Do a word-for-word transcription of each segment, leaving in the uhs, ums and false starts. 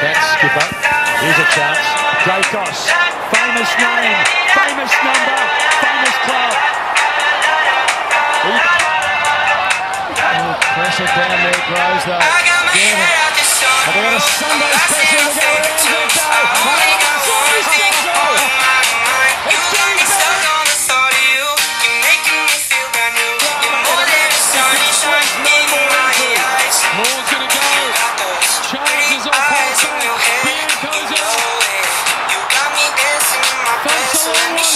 That's skipper. Here's a chance. Dracos. Famous name, famous number, famous club. Oh, pressure down there grows though. Get it. Have they got a Sunday special to go around that day? Moore's going to go. Charges off half back. Bianco's out. Thanks a long one.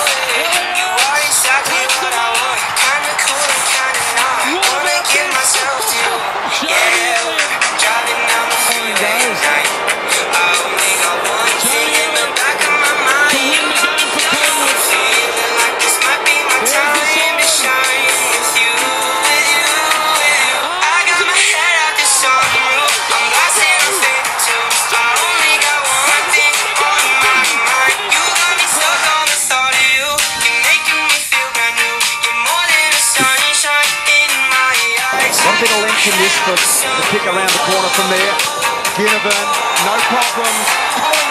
One bit of length in this for the kick around the corner from there. Ginnivan, no problems.